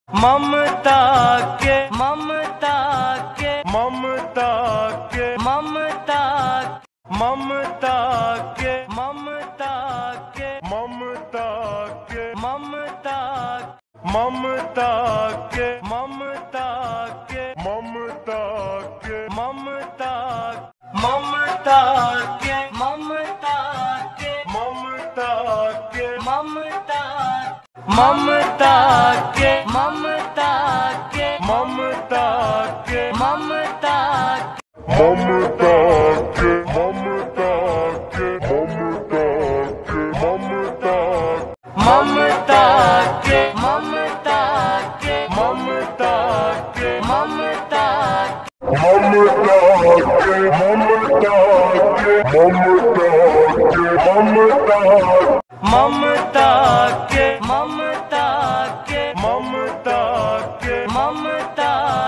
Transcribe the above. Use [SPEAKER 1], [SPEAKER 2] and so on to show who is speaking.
[SPEAKER 1] ममता के ममता के ममता के ममता ममता के ममता के ममता के ममता ममता के ममता के ममता के ममता ममता के ममता के ममता के ममता ममता के ममता के ममता के ममता ममता के ममता के ममता के ममता ममता के ममता के ममता के ममता ममता के ममता के ममता के ममता ममता के ममता के ममता के ममता